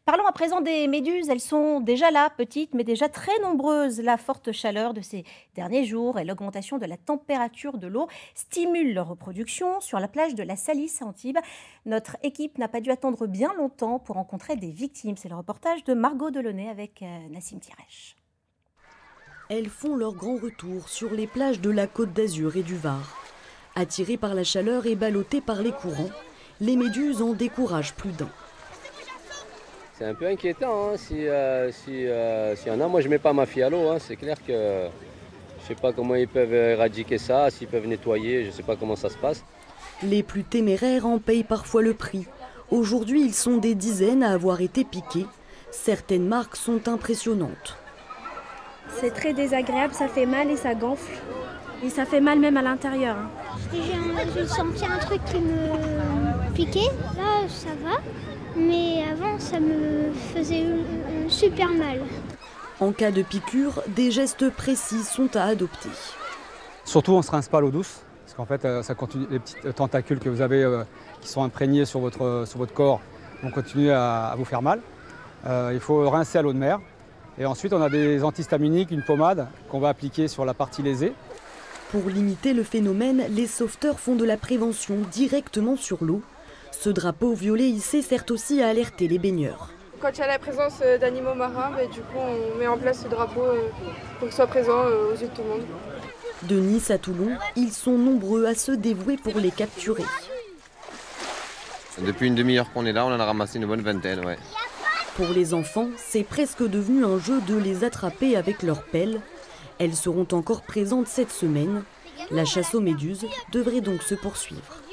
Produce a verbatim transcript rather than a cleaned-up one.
Parlons à présent des méduses. Elles sont déjà là, petites, mais déjà très nombreuses. La forte chaleur de ces derniers jours et l'augmentation de la température de l'eau stimulent leur reproduction. Sur la plage de la Salisse à Antibes, notre équipe n'a pas dû attendre bien longtemps pour rencontrer des victimes. C'est le reportage de Margot Delaunay avec Nassim Tirech. Elles font leur grand retour sur les plages de la Côte d'Azur et du Var. Attirées par la chaleur et ballottées par les courants, les méduses en découragent plus d'un. C'est un peu inquiétant, hein, si, euh, si, euh, s'il y en a. Moi, je ne mets pas ma fille à l'eau. Hein. C'est clair que je ne sais pas comment ils peuvent éradiquer ça, s'ils peuvent nettoyer, je ne sais pas comment ça se passe. Les plus téméraires en payent parfois le prix. Aujourd'hui, ils sont des dizaines à avoir été piqués. Certaines marques sont impressionnantes. C'est très désagréable, ça fait mal et ça gonfle. Et ça fait mal même à l'intérieur. Hein. J'ai senti un truc qui me piquait. Là, ça va. Mais avant, ça me faisait super mal. En cas de piqûre, des gestes précis sont à adopter. Surtout, on ne se rince pas à l'eau douce. Parce qu'en fait, ça continue, les petits tentacules que vous avez euh, qui sont imprégnés sur votre, sur votre corps vont continuer à, à vous faire mal. Euh, il faut rincer à l'eau de mer. Et ensuite, on a des antihistaminiques, une pommade qu'on va appliquer sur la partie lésée. Pour limiter le phénomène, les sauveteurs font de la prévention directement sur l'eau. Ce drapeau violet hissé sert aussi à alerter les baigneurs. Quand il y a la présence d'animaux marins, bah, du coup, on met en place ce drapeau pour qu'il soit présent aux yeux de tout le monde. De Nice à Toulon, ils sont nombreux à se dévouer pour les capturer. Depuis une demi-heure qu'on est là, on en a ramassé une bonne vingtaine. Ouais. Pour les enfants, c'est presque devenu un jeu de les attraper avec leurs pelles. Elles seront encore présentes cette semaine. La chasse aux méduses devrait donc se poursuivre.